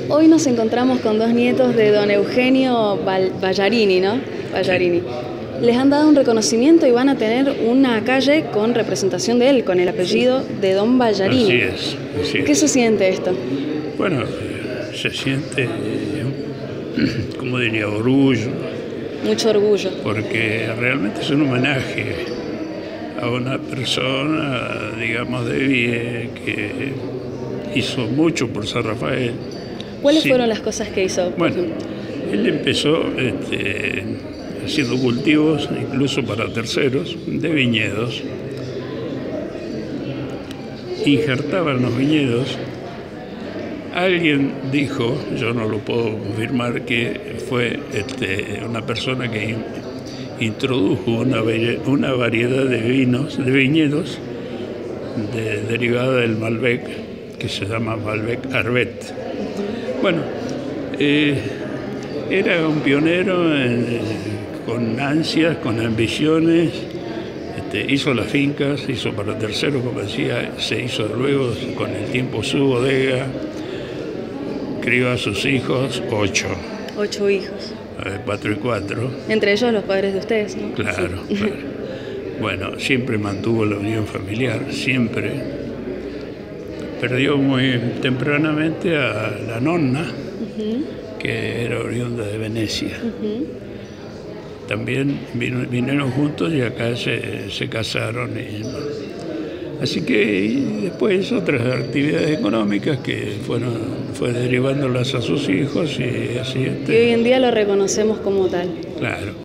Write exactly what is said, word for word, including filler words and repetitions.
Hoy nos encontramos con dos nietos de don Eugenio Ballarini, ¿no? Ballarini. Les han dado un reconocimiento y van a tener una calle con representación de él, con el apellido de don Ballarini. Así es, así es. ¿Qué se siente esto? Bueno, se siente, como diría, orgullo. Mucho orgullo. Porque realmente es un homenaje a una persona, digamos, de bien, que hizo mucho por San Rafael. ¿Cuáles sí. fueron las cosas que hizo? Bueno, él empezó este, haciendo cultivos, incluso para terceros, de viñedos. Injertaba en los viñedos. Alguien dijo, yo no lo puedo confirmar, que fue este, una persona que in, introdujo una, una variedad de vinos, de viñedos, de, derivada del Malbec, que se llama Malbec Arbet. Bueno, eh, era un pionero en, eh, con ansias, con ambiciones, este, hizo las fincas, hizo para terceros, como decía, se hizo luego con el tiempo su bodega, crió a sus hijos, ocho. Ocho hijos. Eh, cuatro y cuatro. Entre ellos los padres de ustedes, ¿no? Claro, sí. claro. Bueno, siempre mantuvo la unión familiar, siempre. Perdió muy tempranamente a la nonna, uh-huh. que era oriunda de Venecia. Uh-huh. También vino, vinieron juntos y acá se, se casaron. Y, así que y después otras actividades económicas que fueron fue derivándolas a sus hijos y así. Y hoy en día lo reconocemos como tal. Claro.